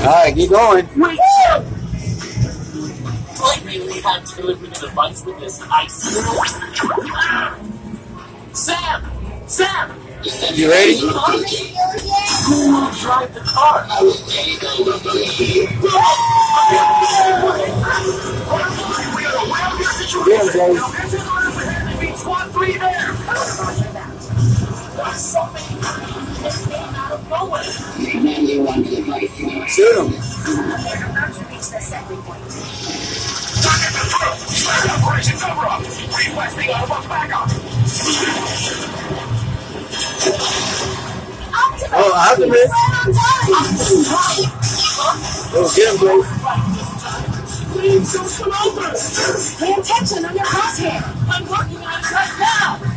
Alright, keep going. Wait! Do I really have to deliver the device with this ice? Sam! Sam! You ready? Who will drive the car? Get him, Jace. SWAT 3 there! Something came out of nowhere. Shoot him. About to reach the assembly point. Operations over. Requesting Autobots backup. Oh, Optimus. Oh, get him, Jace. Please don't come over. Pay attention on your crosshair. I'm working on it right now.